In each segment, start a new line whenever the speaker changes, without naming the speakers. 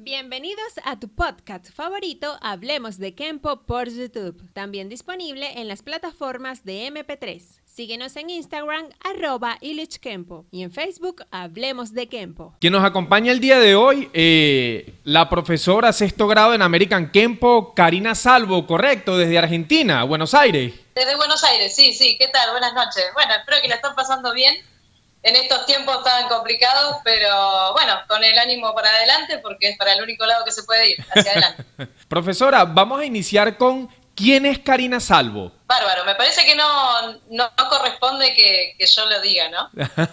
Bienvenidos a tu podcast favorito, Hablemos de Kenpo por YouTube. También disponible en las plataformas de MP3. Síguenos en Instagram, @ilichkenpo, y en Facebook, Hablemos de Kenpo.
Quien nos acompaña el día de hoy, la profesora sexto grado en American Kenpo, Karina Salvo, correcto, desde Argentina, Buenos Aires.
Desde Buenos Aires, sí, ¿qué tal? Buenas noches. Bueno, espero que la estén pasando bien. En estos tiempos tan complicados, pero bueno, con el ánimo para adelante, porque es para el único lado que se puede ir, hacia adelante.
Profesora, vamos a iniciar con ¿quién es Karina Salvo?
Bárbaro, me parece que no corresponde que yo lo diga, ¿no?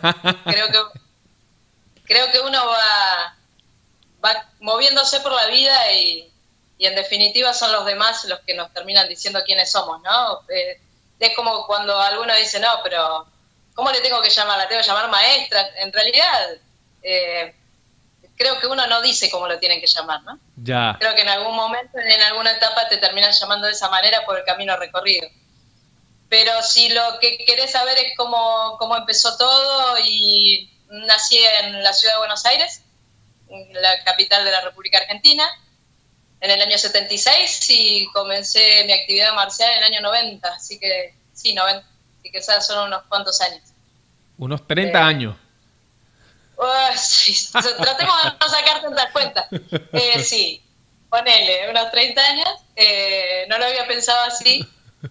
Creo que uno va moviéndose por la vida y en definitiva son los demás los que nos terminan diciendo quiénes somos, ¿no? Es como cuando alguno dice, no, pero ¿cómo le tengo que llamar? ¿La tengo que llamar maestra? En realidad, creo que uno no dice cómo lo tienen que llamar, ¿no?
Ya.
Creo que en algún momento, en alguna etapa, te terminan llamando de esa manera por el camino recorrido. Pero si lo que querés saber es cómo empezó todo, y nací en la ciudad de Buenos Aires, la capital de la República Argentina, en el año 76, y comencé mi actividad marcial en el año 90, así que sí, 90. Y que son unos cuantos años.
Unos 30 años.
Sí, tratemos de no sacar tantas cuentas. Sí, ponele, unos 30 años. No lo había pensado así.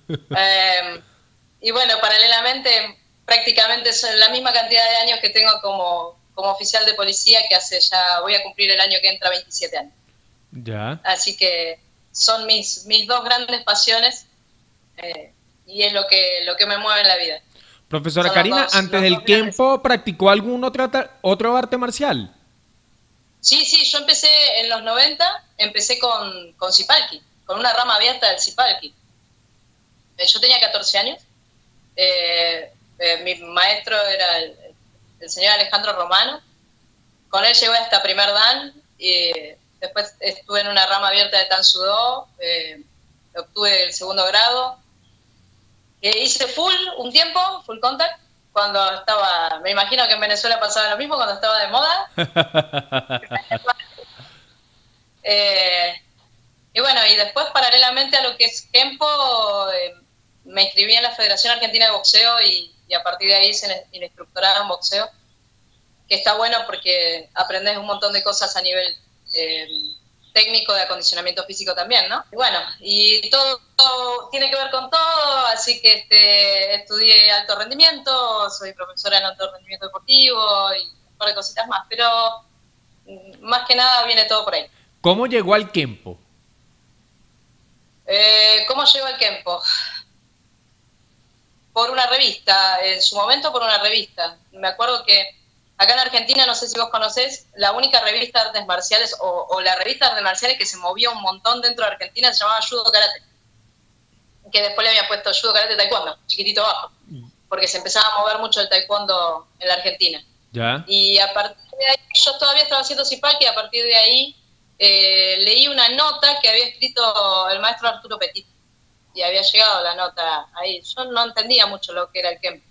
Y bueno, paralelamente, prácticamente son la misma cantidad de años que tengo como oficial de policía, que voy a cumplir el año que entra 27 años.
Ya.
Así que son mis dos grandes pasiones. Y es lo que me mueve en la vida.
Profesora Karina, antes del Kenpo, ¿practicó algún otro arte marcial?
Sí, yo empecé en los 90, empecé con Sipalki, con una rama abierta del Sipalki. Yo tenía 14 años, mi maestro era el señor Alejandro Romano, con él llegué hasta primer dan, y después estuve en una rama abierta de Tan Sudó, obtuve el segundo grado. Hice full contact, cuando estaba, me imagino que en Venezuela pasaba lo mismo cuando estaba de moda. Y bueno, y después paralelamente a lo que es Kenpo, me inscribí en la Federación Argentina de Boxeo y a partir de ahí hice el instructorado en boxeo, que está bueno porque aprendes un montón de cosas a nivel técnico, de acondicionamiento físico también, ¿no? Y bueno, y todo tiene que ver con todo, así que estudié alto rendimiento, soy profesora en alto rendimiento deportivo y un par de cositas más, pero más que nada viene todo por ahí.
¿Cómo llegó al Kenpo?
¿Cómo llegó al Kenpo? Por una revista, en su momento por una revista. Me acuerdo que acá en Argentina, no sé si vos conocés, la única revista de artes marciales, o la revista de artes marciales que se movía un montón dentro de Argentina, se llamaba Judo Karate, que después le había puesto Judo Karate Taekwondo, chiquitito abajo, porque se empezaba a mover mucho el taekwondo en la Argentina.
Ya.
Y a partir de ahí, yo todavía estaba haciendo Sipalki, y a partir de ahí leí una nota que había escrito el maestro Arturo Petit, y había llegado la nota ahí. Yo no entendía mucho lo que era el Kenpo.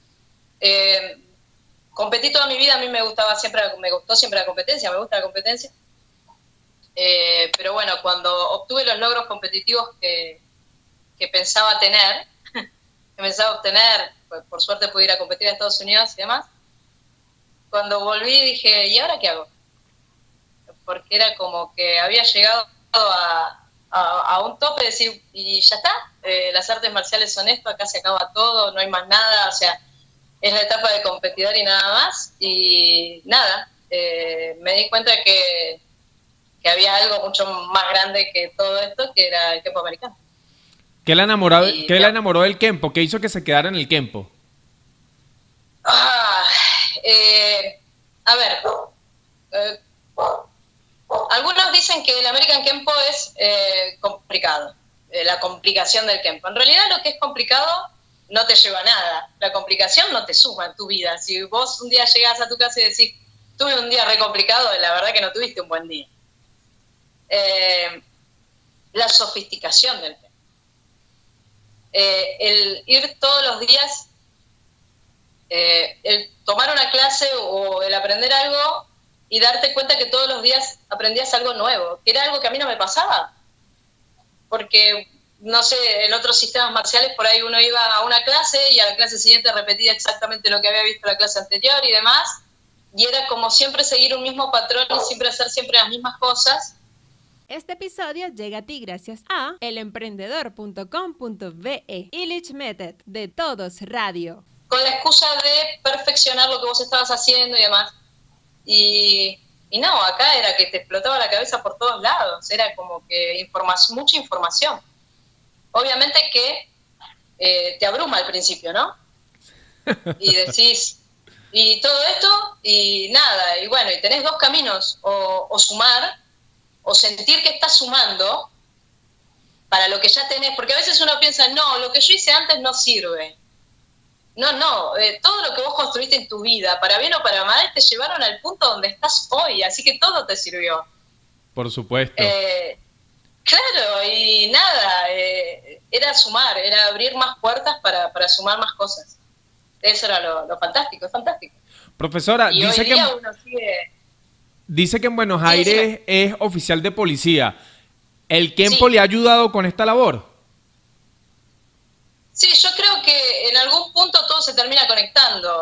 Competí toda mi vida, a mí me gustó siempre la competencia, me gusta la competencia. Pero bueno, cuando obtuve los logros competitivos que pensaba tener, que pensaba obtener, pues por suerte pude ir a competir a Estados Unidos y demás, cuando volví dije, ¿y ahora qué hago? Porque era como que había llegado a un tope de decir, y ya está, las artes marciales son esto, acá se acaba todo, no hay más nada, o sea, es la etapa de competidor y nada más, y nada, me di cuenta que había algo mucho más grande que todo esto, que era el Kenpo americano.
¿Qué la enamoró del Kenpo? ¿Qué hizo que se quedara en el Kenpo?
A ver, algunos dicen que el American Kenpo es complicado, la complicación del Kenpo. En realidad lo que es complicado no te lleva a nada. La complicación no te suma en tu vida. Si vos un día llegás a tu casa y decís, tuve un día re complicado, la verdad que no tuviste un buen día. La sofisticación del Kenpo. El ir todos los días, el tomar una clase o el aprender algo, y darte cuenta que todos los días aprendías algo nuevo, que era algo que a mí no me pasaba. Porque, no sé, en otros sistemas marciales por ahí uno iba a una clase y a la clase siguiente repetía exactamente lo que había visto en la clase anterior y demás, y era como siempre seguir un mismo patrón y siempre hacer siempre las mismas cosas.
Este episodio llega a ti gracias a elemprendedor.com.be, Illich Method, de Todos Radio.
Con la excusa de perfeccionar lo que vos estabas haciendo y demás. Y no, acá era que te explotaba la cabeza por todos lados, era como que mucha información. Obviamente que te abruma al principio, ¿no? Y decís, y todo esto, y nada, y bueno, y tenés dos caminos, o sumar, o sentir que estás sumando para lo que ya tenés, porque a veces uno piensa, no, lo que yo hice antes no sirve. No, todo lo que vos construiste en tu vida, para bien o para mal, te llevaron al punto donde estás hoy, así que todo te sirvió.
Por supuesto.
Claro, y nada, era sumar, era abrir más puertas para sumar más cosas. Eso era lo fantástico, es fantástico.
Profesora,
y
dice
hoy día uno sigue...
Dice que en Buenos Aires es oficial de policía. ¿El Kenpo
Sí.
le ha ayudado con esta labor?
Sí, yo creo que en algún punto todo se termina conectando.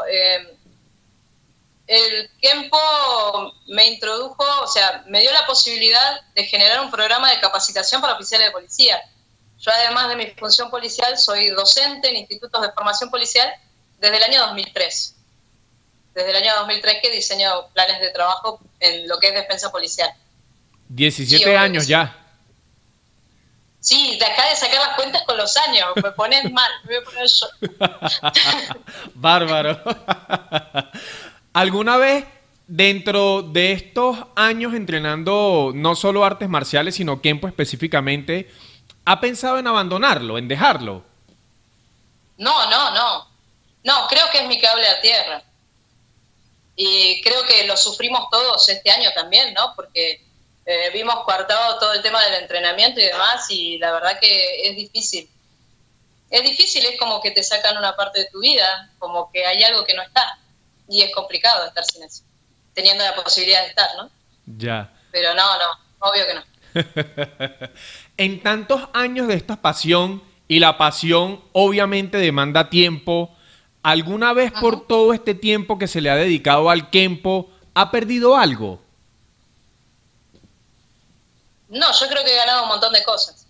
El Kenpo me introdujo, o sea, me dio la posibilidad de generar un programa de capacitación para oficiales de policía. Yo, además de mi función policial, soy docente en institutos de formación policial desde el año 2003. Desde el año 2003 que diseño planes de trabajo en lo que es defensa policial.
17
Sí,
años ya.
Sí, de acá de sacar las cuentas con los años, me pones mal, me voy a poner yo.
Bárbaro. ¿Alguna vez dentro de estos años entrenando no solo artes marciales, sino Kenpo específicamente, ha pensado en abandonarlo, en dejarlo?
No, creo que es mi cable a tierra. Y creo que lo sufrimos todos este año también, ¿no? Porque vimos coartado todo el tema del entrenamiento y demás, y la verdad que es difícil. Es difícil, es como que te sacan una parte de tu vida, como que hay algo que no está. Y es complicado estar sin eso, teniendo la posibilidad de estar, ¿no?
Ya.
Pero no, obvio que no.
En tantos años de esta pasión, y la pasión obviamente demanda tiempo, ¿alguna vez por todo este tiempo que se le ha dedicado al Kenpo, ha perdido algo?
No, yo creo que he ganado un montón de cosas.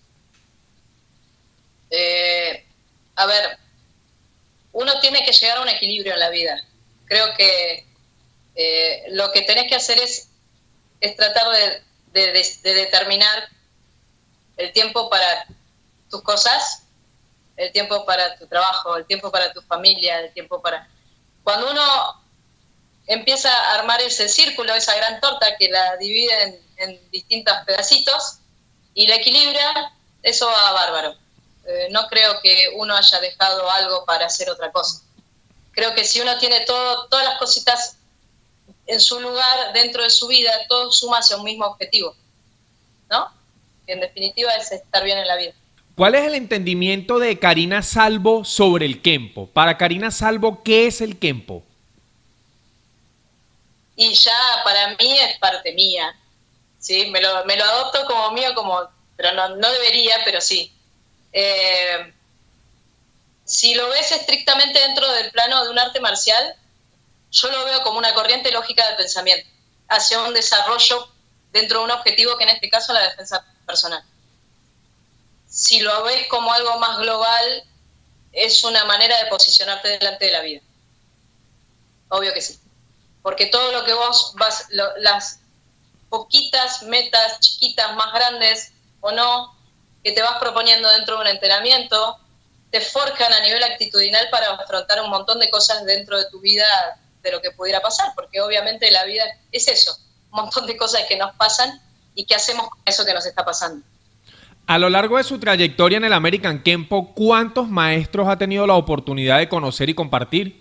A ver, uno tiene que llegar a un equilibrio en la vida. Creo que lo que tenés que hacer es tratar de determinar el tiempo para tus cosas, el tiempo para tu trabajo, el tiempo para tu familia, el tiempo para... Cuando uno empieza a armar ese círculo, esa gran torta que la divide en distintos pedacitos y la equilibra, eso va bárbaro. No creo que uno haya dejado algo para hacer otra cosa. Creo que si uno tiene todas las cositas en su lugar, dentro de su vida, todo suma hacia un mismo objetivo, ¿no? Que en definitiva es estar bien en la vida.
¿Cuál es el entendimiento de Karina Salvo sobre el Kenpo? Para Karina Salvo, ¿qué es el Kenpo?
Y ya para mí es parte mía, ¿sí? Me lo adopto como mío, pero no debería, pero sí. Si lo ves estrictamente dentro del plano de un arte marcial, yo lo veo como una corriente lógica de pensamiento hacia un desarrollo dentro de un objetivo que en este caso es la defensa personal. Si lo ves como algo más global, es una manera de posicionarte delante de la vida. Obvio que sí. Porque todo lo que vos las poquitas metas chiquitas, más grandes o no, que te vas proponiendo dentro de un entrenamiento, te forjan a nivel actitudinal para afrontar un montón de cosas dentro de tu vida de lo que pudiera pasar, porque obviamente la vida es eso, un montón de cosas que nos pasan y qué hacemos con eso que nos está pasando.
A lo largo de su trayectoria en el American Kenpo, ¿cuántos maestros ha tenido la oportunidad de conocer y compartir?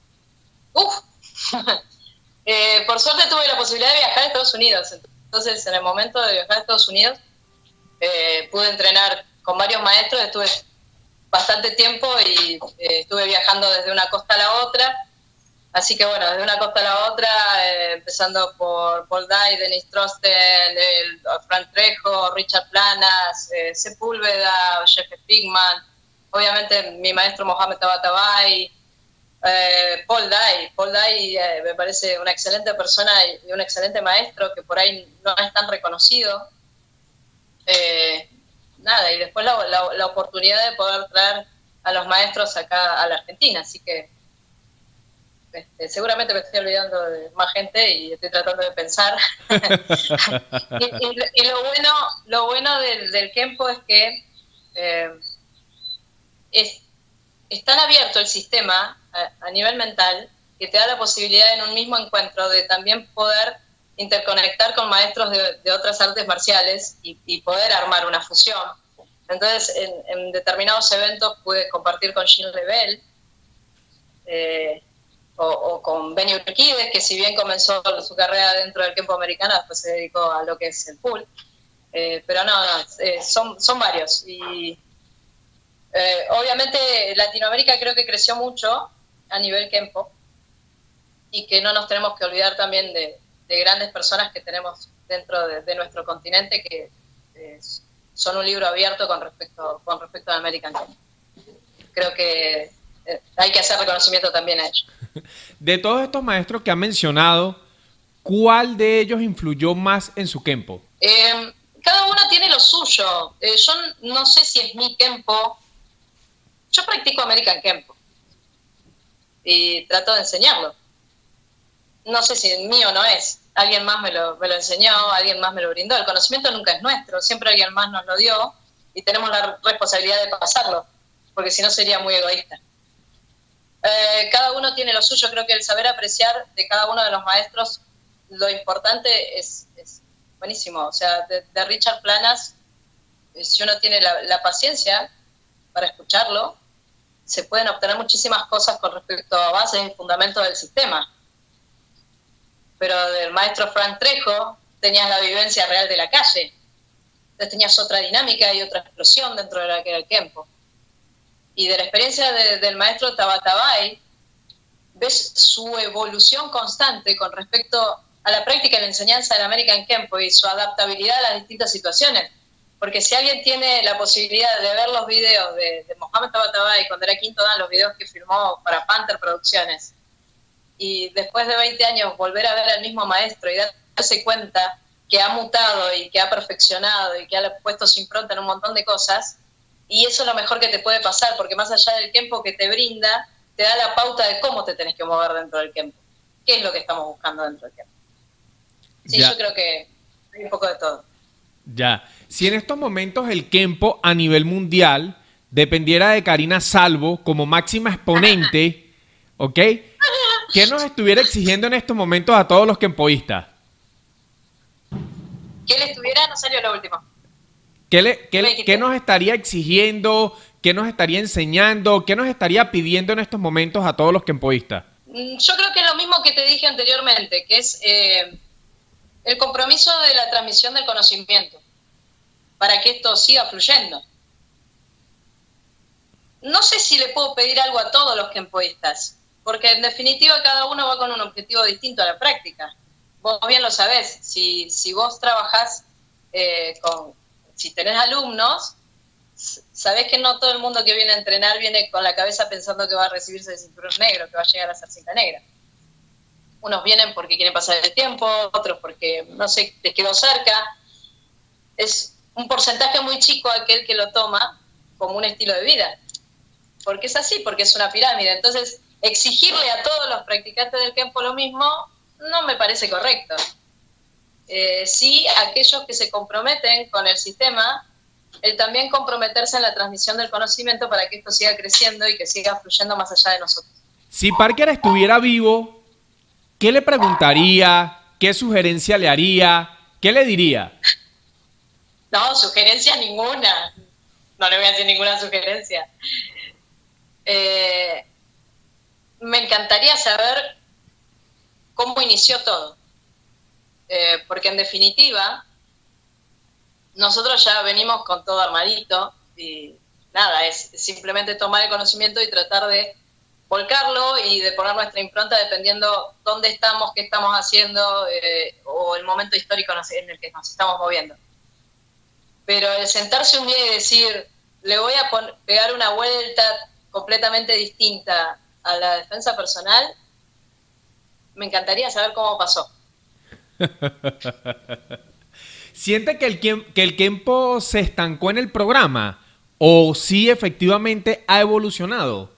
Por suerte tuve la posibilidad de viajar a Estados Unidos. Entonces, en el momento de viajar a Estados Unidos, pude entrenar con varios maestros. Estuve bastante tiempo y estuve viajando desde una costa a la otra. Así que bueno, de una costa a la otra, empezando por Paul Dye, Dennis Trosten, Frank Trejo, Richard Planas, Sepúlveda, Jeff Spigman, obviamente mi maestro Mohamed Tabatabai, Paul Dye me parece una excelente persona y un excelente maestro que por ahí no es tan reconocido. Nada, y después la oportunidad de poder traer a los maestros acá a la Argentina, así que seguramente me estoy olvidando de más gente y estoy tratando de pensar. y lo bueno del Kempo es que es tan abierto el sistema a nivel mental que te da la posibilidad en un mismo encuentro de también poder interconectar con maestros de otras artes marciales y poder armar una fusión. Entonces, en determinados eventos pude compartir con Gilles Lebel, o con Benny Urquides, que si bien comenzó su carrera dentro del Kempo americano, después se dedicó a lo que es el pool. Pero son varios. Y obviamente Latinoamérica creo que creció mucho a nivel Kempo, y que no nos tenemos que olvidar también de grandes personas que tenemos dentro de nuestro continente, que son un libro abierto con respecto al American Kempo. Creo que hay que hacer reconocimiento también a ellos.
De todos estos maestros que han mencionado, ¿cuál de ellos influyó más en su Kempo?
Cada uno tiene lo suyo. Yo no sé si es mi Kempo. Yo practico American Kempo y trato de enseñarlo. No sé si es mío o no es. Alguien más me lo enseñó, alguien más me lo brindó. El conocimiento nunca es nuestro, siempre alguien más nos lo dio y tenemos la responsabilidad de pasarlo, porque si no sería muy egoísta. Cada uno tiene lo suyo. Creo que el saber apreciar de cada uno de los maestros, lo importante es buenísimo. O sea, de Richard Planas, si uno tiene la paciencia para escucharlo, se pueden obtener muchísimas cosas con respecto a bases y fundamentos del sistema. Pero del maestro Frank Trejo tenías la vivencia real de la calle. Entonces tenías otra dinámica y otra explosión dentro de la que era el Kempo. Y de la experiencia del maestro Tabatabai, ves su evolución constante con respecto a la práctica y la enseñanza del American Kempo y su adaptabilidad a las distintas situaciones. Porque si alguien tiene la posibilidad de ver los videos de Mohamed Tabatabai cuando era quinto dan, los videos que filmó para Panther Producciones, y después de 20 años volver a ver al mismo maestro y darse cuenta que ha mutado y que ha perfeccionado y que ha puesto su impronta en un montón de cosas, y eso es lo mejor que te puede pasar, porque más allá del Kempo que te brinda, te da la pauta de cómo te tenés que mover dentro del Kempo. ¿Qué es lo que estamos buscando dentro del Kempo? Sí, ya. Yo creo que hay un poco de todo.
Ya. Si en estos momentos el Kempo a nivel mundial dependiera de Karina Salvo como máxima exponente, ¿ok? ¿Qué nos estuviera exigiendo en estos momentos a todos los kempoístas?
¿Qué le estuviera? No salió lo último.
¿Qué nos estaría exigiendo? ¿Qué nos estaría enseñando? ¿Qué nos estaría pidiendo en estos momentos a todos los kempoístas?
Yo creo que es lo mismo que te dije anteriormente, que es el compromiso de la transmisión del conocimiento para que esto siga fluyendo. No sé si le puedo pedir algo a todos los kempoístas, porque en definitiva cada uno va con un objetivo distinto a la práctica. Vos bien lo sabés, si vos trabajás si tenés alumnos, sabés que no todo el mundo que viene a entrenar viene con la cabeza pensando que va a recibirse de cinturón negro, que va a llegar a ser cinta negra. Unos vienen porque quieren pasar el tiempo, otros porque, no sé, les quedó cerca. Es un porcentaje muy chico aquel que lo toma como un estilo de vida. Porque es así, porque es una pirámide. Entonces, exigirle a todos los practicantes del Kempo lo mismo no me parece correcto. Sí, aquellos que se comprometen con el sistema, el también comprometerse en la transmisión del conocimiento para que esto siga creciendo y que siga fluyendo más allá de nosotros.
Si Parker estuviera vivo, ¿qué le preguntaría? ¿Qué sugerencia le haría? ¿Qué le diría?
No, sugerencia ninguna. No le voy a hacer ninguna sugerencia. Me encantaría saber cómo inició todo. Porque en definitiva, nosotros ya venimos con todo armadito y nada, es simplemente tomar el conocimiento y tratar de volcarlo y de poner nuestra impronta dependiendo dónde estamos, qué estamos haciendo o el momento histórico en el que nos estamos moviendo. Pero el sentarse un día y decir, le voy a pegar una vuelta completamente distinta a la defensa personal, me encantaría saber cómo pasó.
¿Siente que el Kempo se estancó en el programa o sí efectivamente ha evolucionado?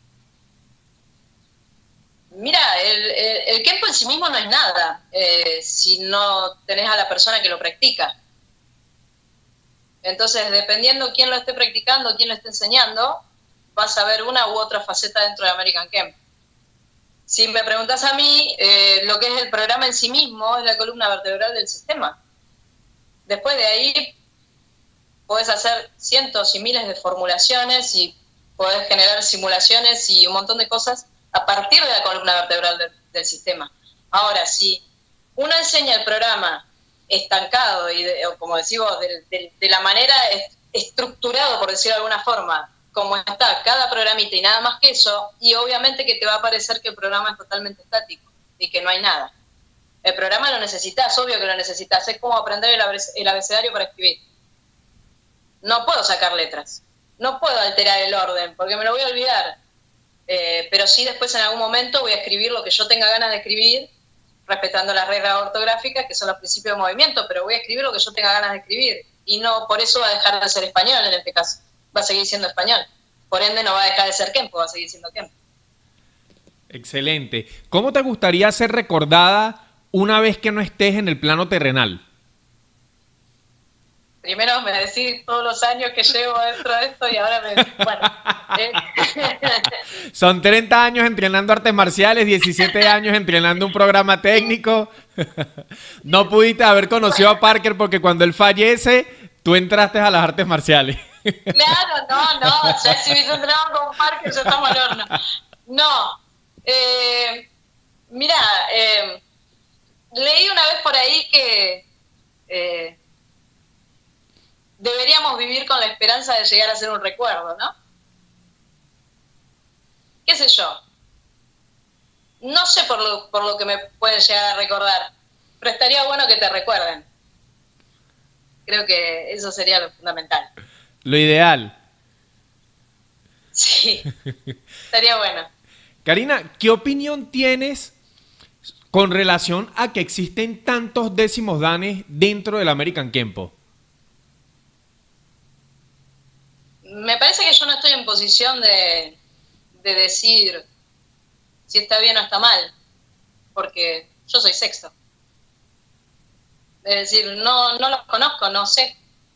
Mira, el Kempo en sí mismo no es nada si no tenés a la persona que lo practica. Entonces, dependiendo quién lo esté practicando, quién lo esté enseñando, vas a ver una u otra faceta dentro de American Kemp. Si me preguntas a mí, lo que es el programa en sí mismo es la columna vertebral del sistema. Después de ahí, podés hacer cientos y miles de formulaciones y podés generar simulaciones y un montón de cosas a partir de la columna vertebral del sistema. Ahora, si uno enseña el programa estancado y, o como decimos, de la manera estructurado, por decirlo de alguna forma, como está cada programita y nada más que eso, y obviamente que te va a parecer que el programa es totalmente estático y que no hay nada. El programa lo necesitas, obvio que lo necesitas, es como aprender el abecedario para escribir. No puedo sacar letras, no puedo alterar el orden, porque me lo voy a olvidar. Pero sí después en algún momento voy a escribir lo que yo tenga ganas de escribir, respetando las reglas ortográficas, que son los principios de movimiento, pero voy a escribir lo que yo tenga ganas de escribir. Y no por eso va a dejar de ser español en este caso, va a seguir siendo español. Por ende no va a dejar de ser Kempo, va a seguir siendo Kempo.
Excelente. ¿Cómo te gustaría ser recordada una vez que no estés en el plano terrenal?
Primero me decís todos los años que llevo dentro de esto y ahora me decís, bueno.
Son 30 años entrenando artes marciales, 17 años entrenando un programa técnico. No pudiste haber conocido a Parker porque cuando él fallece, tú entraste a las artes marciales.
Claro, no, ya si hubiese entrenado con Parker ya estamos al horno. No, mira, leí una vez por ahí que deberíamos vivir con la esperanza de llegar a ser un recuerdo, ¿no? ¿Qué sé yo? No sé por lo que me pueden llegar a recordar, pero estaría bueno que te recuerden. Creo que eso sería lo fundamental.
Lo ideal.
Sí, estaría bueno.
Karina, ¿qué opinión tienes con relación a que existen tantos décimos danes dentro del American Kempo?
Me parece que yo no estoy en posición de decir si está bien o está mal, porque yo soy sexto. Es decir, no los conozco, no sé.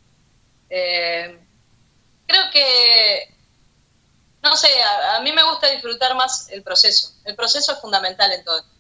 Creo que, no sé, a mí me gusta disfrutar más el proceso. El proceso es fundamental en todo.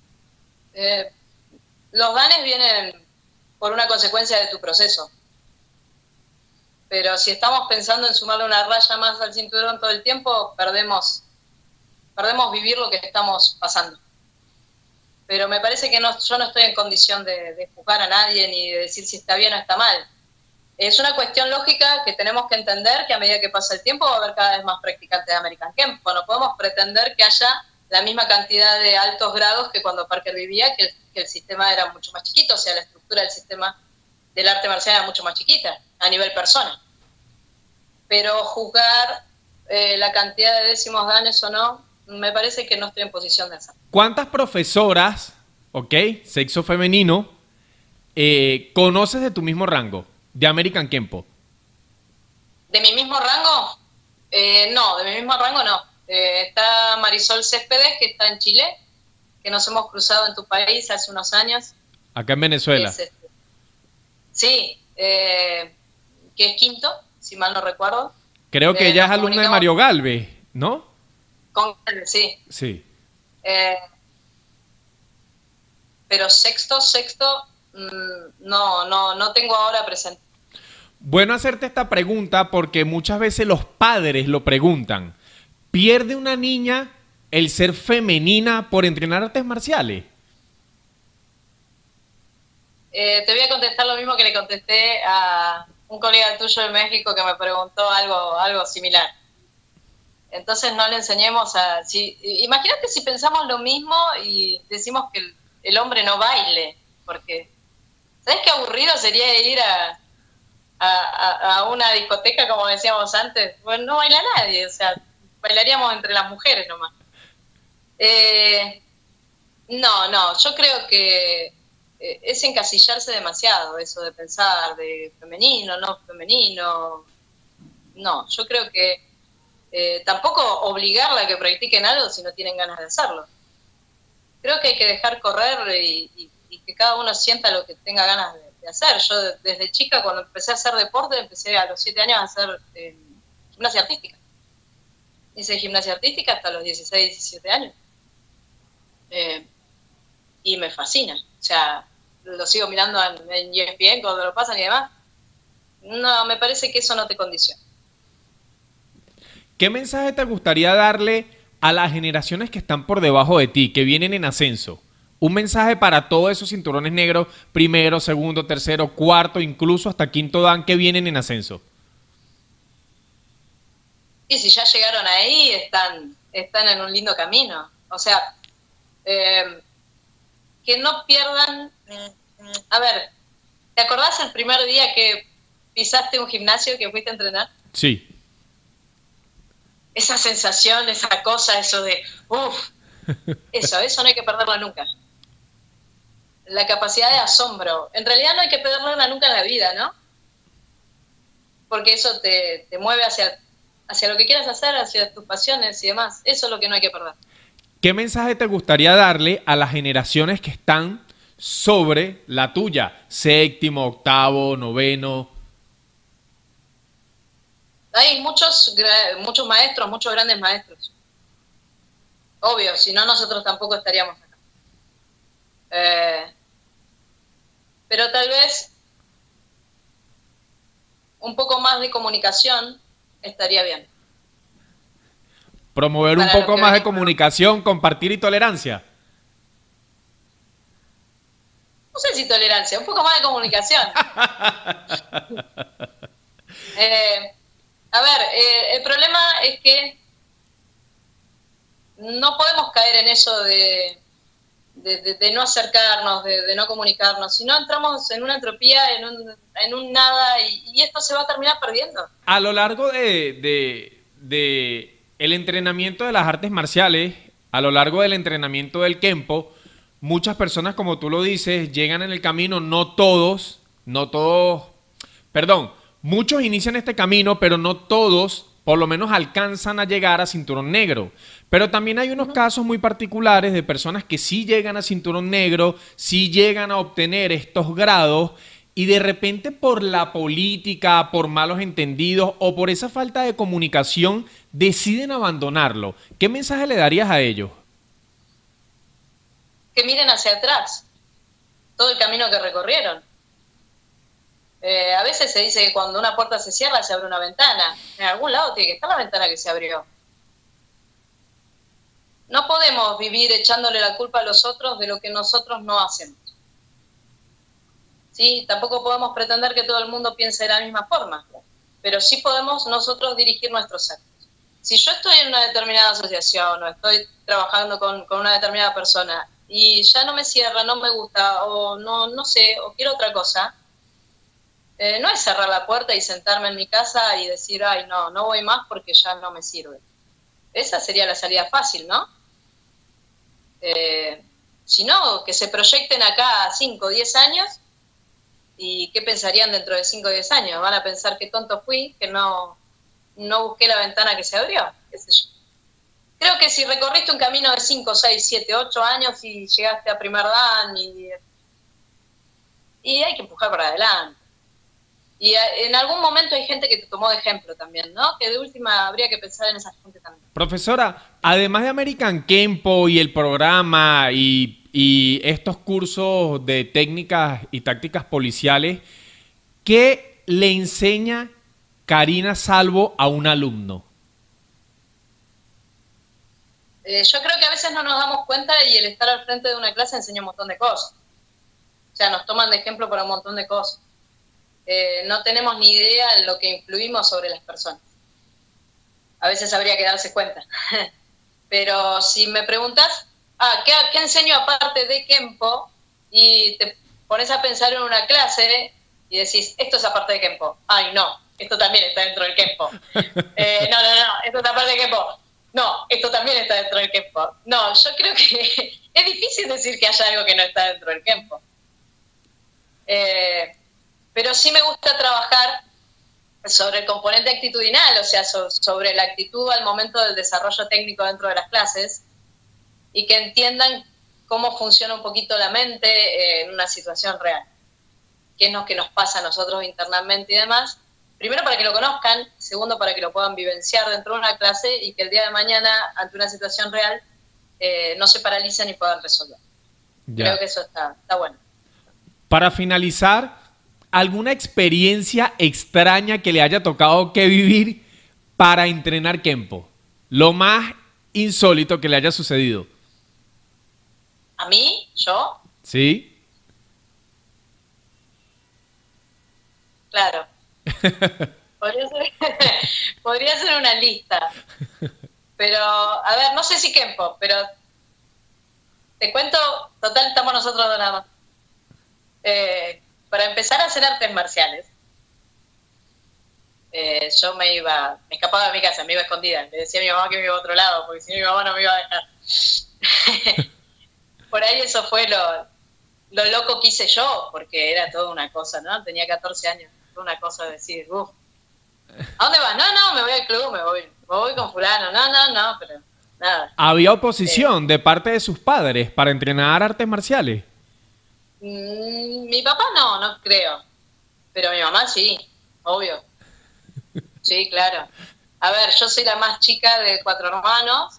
Los danes vienen por una consecuencia de tu proceso. Pero si estamos pensando en sumarle una raya más al cinturón todo el tiempo, perdemos vivir lo que estamos pasando. Pero me parece que yo no estoy en condición de juzgar a nadie ni de decir si está bien o está mal. Es una cuestión lógica que tenemos que entender que a medida que pasa el tiempo va a haber cada vez más practicantes de American Kempo. No podemos pretender que haya la misma cantidad de altos grados que cuando Parker vivía, que el sistema era mucho más chiquito, o sea, la estructura del sistema del arte marcial era mucho más chiquita a nivel persona. Pero juzgar la cantidad de décimos danes o no, me parece que no estoy en posición de hacerlo.
¿Cuántas profesoras, sexo femenino, conoces de tu mismo rango, de American Kempo?
¿De mi mismo rango? No, de mi mismo rango no. Está Marisol Céspedes, que está en Chile, que nos hemos cruzado en tu país hace unos años.
Acá en Venezuela.
Sí, que es quinto, si mal no recuerdo.
Creo que ella es alumna de Mario Galvez, ¿no?
Con Galvez, sí.
Sí.
Pero sexto, no tengo ahora presente.
Bueno hacerte esta pregunta porque muchas veces los padres lo preguntan. ¿Pierde una niña el ser femenina por entrenar artes marciales?
Te voy a contestar lo mismo que le contesté a un colega tuyo de México que me preguntó algo similar. Entonces no le enseñemos a... Imagínate si pensamos lo mismo y decimos que el hombre no baile, porque ¿sabes qué aburrido sería ir a una discoteca, como decíamos antes? Bueno, no baila nadie, o sea, bailaríamos entre las mujeres nomás. No, yo creo que es encasillarse demasiado, eso de pensar de femenino, no femenino. No, yo creo que tampoco obligarla a que practiquen algo si no tienen ganas de hacerlo. Creo que hay que dejar correr y que cada uno sienta lo que tenga ganas de hacer. Yo desde chica, cuando empecé a hacer deporte, empecé a los 7 años a hacer gimnasia artística. Hice gimnasia artística hasta los 16, 17 años. Y me fascina. O sea, lo sigo mirando en ESPN cuando lo pasan y demás. No, me parece que eso no te condiciona.
¿Qué mensaje te gustaría darle a las generaciones que están por debajo de ti, que vienen en ascenso? Un mensaje para todos esos cinturones negros, primero, segundo, tercero, cuarto, incluso hasta quinto dan, que vienen en ascenso.
Y si ya llegaron ahí, están en un lindo camino. O sea, que no pierdan... A ver, ¿te acordás el primer día que pisaste un gimnasio, que fuiste a entrenar?
Sí.
Esa sensación, esa cosa, eso de... Eso no hay que perderlo nunca. La capacidad de asombro. En realidad no hay que perderla nunca en la vida, ¿no? Porque eso te mueve hacia lo que quieras hacer, hacia tus pasiones y demás. Eso es lo que no hay que perder.
¿Qué mensaje te gustaría darle a las generaciones que están sobre la tuya? Séptimo, octavo, noveno.
Hay muchos maestros, muchos grandes maestros. Obvio, si no nosotros tampoco estaríamos acá. Pero tal vez un poco más de comunicación estaría bien.
Promover un poco más de comunicación, compartir y tolerancia.
No sé si tolerancia, un poco más de comunicación. A ver, el problema es que no podemos caer en eso de no acercarnos, de no comunicarnos. Si no, entramos en una entropía, en un nada, y esto se va a terminar perdiendo.
A lo largo de el entrenamiento de las artes marciales, a lo largo del entrenamiento del Kenpo, muchas personas, como tú lo dices, llegan en el camino, muchos inician este camino, pero no todos, por lo menos, alcanzan a llegar a cinturón negro. Pero también hay unos casos muy particulares de personas que sí llegan a cinturón negro, sí llegan a obtener estos grados, y de repente por la política, por malos entendidos o por esa falta de comunicación deciden abandonarlo. ¿Qué mensaje le darías a ellos?
Que miren hacia atrás, todo el camino que recorrieron. A veces se dice que cuando una puerta se cierra se abre una ventana. En algún lado tiene que estar la ventana que se abrió. No podemos vivir echándole la culpa a los otros de lo que nosotros no hacemos. ¿Sí? Tampoco podemos pretender que todo el mundo piense de la misma forma, pero sí podemos nosotros dirigir nuestros actos. Si yo estoy en una determinada asociación o estoy trabajando con una determinada persona y ya no me cierra, no me gusta o no sé, o quiero otra cosa, no es cerrar la puerta y sentarme en mi casa y decir, ay, no voy más porque ya no me sirve. Esa sería la salida fácil, ¿no? Si no, que se proyecten acá a 5 o 10 años. ¿Y qué pensarían dentro de 5 o 10 años? Van a pensar qué tonto fui, que no busqué la ventana que se abrió, qué sé yo. Creo que si recorriste un camino de 5, 6, 7, 8 años y llegaste a primer dan y hay que empujar para adelante. Y en algún momento hay gente que te tomó de ejemplo también, ¿no? Que de última habría que pensar en esa gente también.
Profesora, además de American Kenpo y el programa y estos cursos de técnicas y tácticas policiales, ¿qué le enseña Karina Salvo a un alumno?
Yo creo que a veces no nos damos cuenta y el estar al frente de una clase enseña un montón de cosas. O sea, nos toman de ejemplo para un montón de cosas. No tenemos ni idea de lo que influimos sobre las personas. a veces habría que darse cuenta. Pero si me preguntas, ¿qué enseño aparte de Kenpo? Y te pones a pensar en una clase y decís, esto es aparte de Kenpo. Ay, no, esto también está dentro del Kenpo. No, esto es aparte de Kenpo. No, esto también está dentro del Kenpo. No, yo creo que es difícil decir que haya algo que no está dentro del Kenpo. Pero sí me gusta trabajar sobre el componente actitudinal, o sea, sobre la actitud al momento del desarrollo técnico dentro de las clases, y que entiendan cómo funciona un poquito la mente en una situación real. Qué es lo que nos pasa a nosotros internamente y demás. Primero, para que lo conozcan. Segundo, para que lo puedan vivenciar dentro de una clase y que el día de mañana, ante una situación real, no se paralicen y puedan resolver. Ya. Creo que eso está bueno.
Para finalizar, ¿alguna experiencia extraña que le haya tocado que vivir para entrenar Kenpo? Lo más insólito que le haya sucedido.
¿A mí? ¿Yo?
Sí.
Claro. Podría ser una lista. Pero, a ver, no sé si Kenpo, pero te cuento, total, estamos nosotros dos nada más. Para empezar a hacer artes marciales, yo me escapaba de mi casa, me iba escondida. Le decía a mi mamá que me iba a otro lado, porque si no mi mamá no me iba a dejar. Por ahí eso fue lo loco que hice yo, porque era toda una cosa, ¿no? Tenía 14 años, toda una cosa de decir, ¿a dónde vas? No, me voy al club, me voy con fulano, no, pero nada.
¿Había oposición de parte de sus padres para entrenar artes marciales?
Mi papá no creo, pero mi mamá sí, obvio. Sí, claro. A ver, yo soy la más chica de 4 hermanos,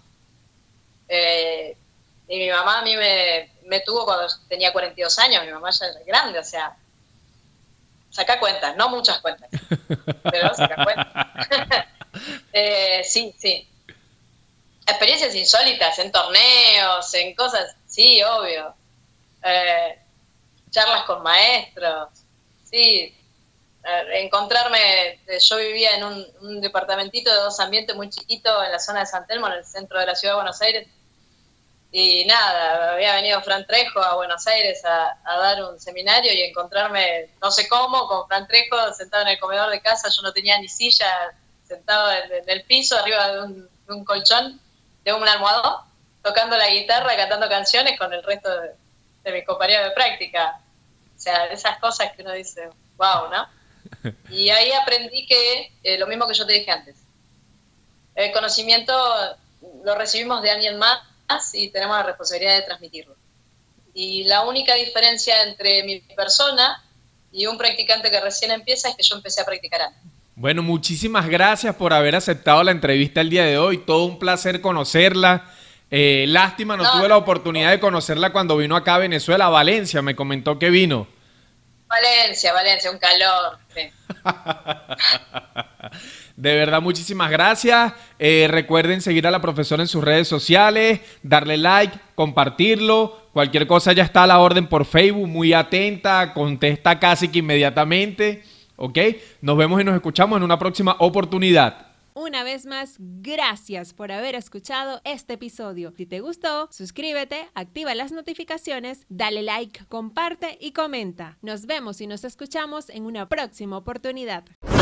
y mi mamá a mí me tuvo cuando tenía 42 años, mi mamá ya era grande, o sea, saca cuentas, no muchas cuentas, pero saca cuentas. Sí. Experiencias insólitas, en torneos, en cosas, sí, obvio. Charlas con maestros, sí. Encontrarme, yo vivía en un departamentito de 2 ambientes muy chiquito en la zona de San Telmo, en el centro de la ciudad de Buenos Aires, y nada, había venido Fran Trejo a Buenos Aires a dar un seminario y encontrarme, no sé cómo, con Fran Trejo sentado en el comedor de casa. Yo no tenía ni silla, sentado en el piso, arriba de un colchón, de un almohadón, tocando la guitarra, cantando canciones con el resto de mis compañeros de práctica. O sea, esas cosas que uno dice, wow, ¿no? Y ahí aprendí que, lo mismo que yo te dije antes, el conocimiento lo recibimos de alguien más y tenemos la responsabilidad de transmitirlo. Y la única diferencia entre mi persona y un practicante que recién empieza es que yo empecé a practicar antes.
Bueno, muchísimas gracias por haber aceptado la entrevista el día de hoy. Todo un placer conocerla. Lástima, no tuve la oportunidad de conocerla cuando vino acá a Venezuela, a Valencia. Me comentó que vino.
Valencia, un calor. Sí.
De verdad, muchísimas gracias. Recuerden seguir a la profesora en sus redes sociales, darle like, compartirlo. Cualquier cosa ya está a la orden por Facebook, muy atenta, contesta casi que inmediatamente. ¿Ok? Nos vemos y nos escuchamos en una próxima oportunidad.
Una vez más, gracias por haber escuchado este episodio. Si te gustó, suscríbete, activa las notificaciones, dale like, comparte y comenta. Nos vemos y nos escuchamos en una próxima oportunidad.